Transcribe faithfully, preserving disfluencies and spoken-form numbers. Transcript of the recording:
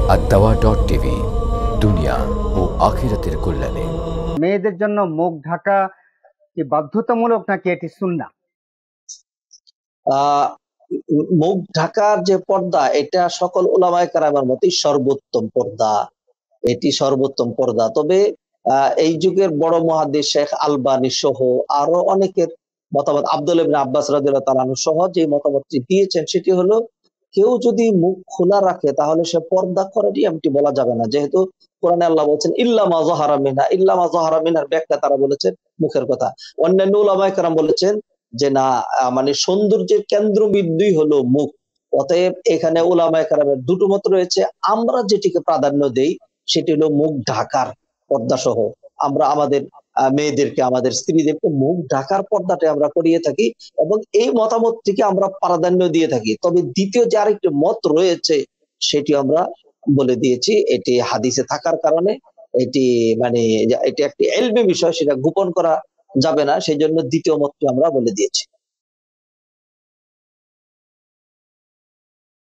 আদ-দাওয়া dot TV, দুনিয়া ও আখিরাতের কল্যাণে। মেয়েদের জন্য মুখ ঢাকা কি বাধ্যতামূলক নাকি এটি সুন্নাহ? আহ মুখ ঢাকার যে পর্দা, এটা সকল উলামায়ে কেরামের মতে সর্বোত্তম পর্দা, এটি সর্বোত্তম পর্দা। তবে আহ এই যুগের বড় মুহাদ্দিস শেখ আলবানী সহ আরো অনেকের মতামত, আব্দুল্লাহ ইবনে আব্বাস রাদিয়াল্লাহু তাআলা আনহু সহ যে মতামতটি দিয়েছেন সেটি হলো, কেউ যদি মুখ খোলা রাখে তাহলে সে পর্দা করেনি এমনটি বলা যাবে না। যেহেতু কোরআনে আল্লাহ বলছেন ইল্লা মা যাহারা মিনহা, ইল্লা মা যাহারা মিনহার ব্যাখ্যা তারা বলেছেন মুখের কথা। অন্যান্য উলামায়ে কেরাম বলেছেন যে না, আহ, মানে সৌন্দর্যের কেন্দ্রবিন্দুই হলো মুখ। অতএব এখানে উলামায়ে কেরামের দুটো মত রয়েছে। আমরা যেটিকে প্রাধান্য দেই সেটি হলো মুখ ঢাকার পর্দা সহ। আমরা আমাদের আহ, মেয়েদেরকে, আমাদের স্ত্রীদেরকে মুখ ঢাকার পর্দাটা আমরা করিয়ে থাকি এবং এই মতামতটিকে আমরা প্রাধান্য দিয়ে থাকি। তবে দ্বিতীয় যে আরেকটি মত রয়েছে সেটি আমরা বলে দিয়েছি, এটি হাদিসে থাকার কারণে এটি মানে এটি একটি ইলমি বিষয়, সেটা গোপন করা যাবে না, সেই জন্য দ্বিতীয় মতটি আমরা বলে দিয়েছি।